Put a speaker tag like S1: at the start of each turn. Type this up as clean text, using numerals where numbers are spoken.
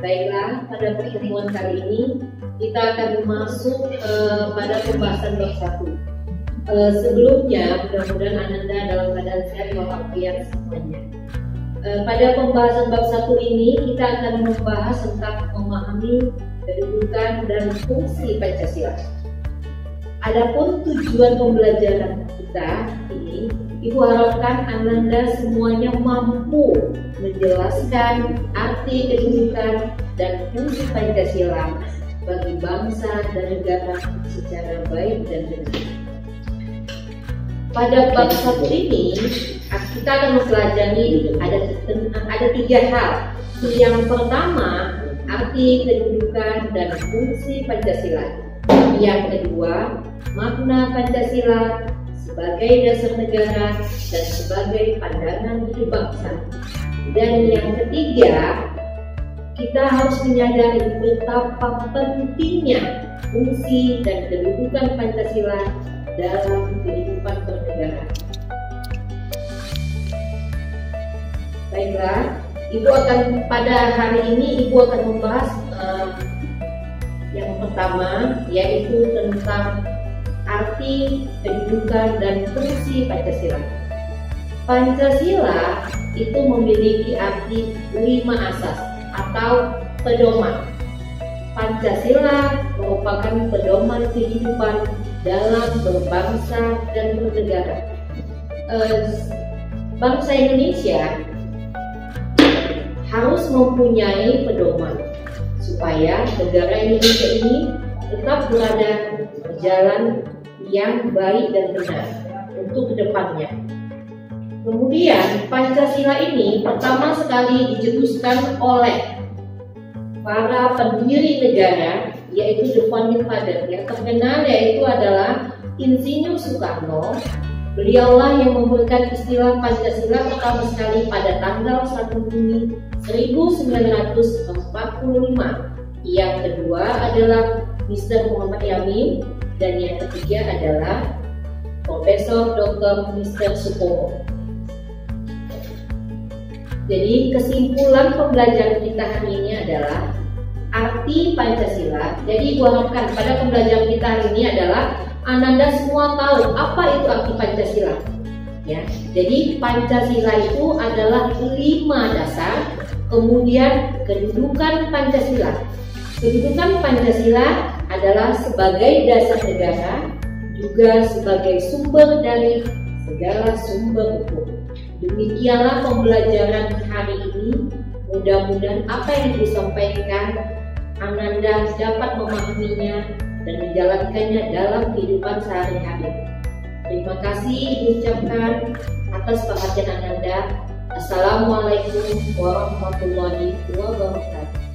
S1: Baiklah, pada pertemuan kali ini kita akan masuk pada pembahasan bab 1. Sebelumnya, mudah-mudahan Ananda dalam keadaan sehat walafiat semuanya. Pada pembahasan bab 1 ini kita akan membahas tentang memahami kedudukan dan fungsi Pancasila. Adapun tujuan pembelajaran kita ini, Ibu harapkan Ananda semuanya mampu menjelaskan arti kedudukan dan fungsi Pancasila bagi bangsa dan negara secara baik dan benar. Pada bab 1 ini kita akan mempelajari ada 3 hal. Yang pertama, arti kedudukan dan fungsi Pancasila. Yang kedua, makna Pancasila sebagai dasar negara dan sebagai pandangan hidup bangsa. Dan yang ketiga, kita harus menyadari betapa pentingnya fungsi dan kedudukan Pancasila dalam kehidupan bernegara. Baiklah, pada hari ini Ibu akan membahas yang pertama, yaitu tentang arti, kedudukan, dan fungsi Pancasila. Pancasila itu memiliki arti 5 asas atau pedoman. Pancasila merupakan pedoman kehidupan dalam berbangsa dan bernegara. Bangsa Indonesia harus mempunyai pedoman supaya negara Indonesia ini tetap berada di jalan yang baik dan benar untuk kedepannya. Kemudian Pancasila ini pertama sekali dicetuskan oleh para pendiri negara, yaitu The Founding Father. Yang terkenal yaitu adalah Insinyur Soekarno. Beliaulah yang memberikan istilah Pancasila pertama sekali pada tanggal 1 Juni 1945. Yang kedua adalah Mr. Muhammad Yamin, dan yang ketiga adalah Profesor Dr. Mr. Supomo. Jadi kesimpulan pembelajaran kita hari ini adalah arti Pancasila. Jadi gua harapkan pada pembelajaran kita hari ini adalah Ananda semua tahu apa itu arti Pancasila. Ya, jadi Pancasila itu adalah 5 dasar. Kemudian kedudukan Pancasila. Kedudukan Pancasila adalah sebagai dasar negara, juga sebagai sumber dari segala sumber hukum. Demikianlah pembelajaran hari ini. Mudah-mudahan apa yang disampaikan Ananda dapat memahaminya dan menjalankannya dalam kehidupan sehari-hari. Terima kasih diucapkan atas perhatian Ananda. Assalamualaikum warahmatullahi wabarakatuh.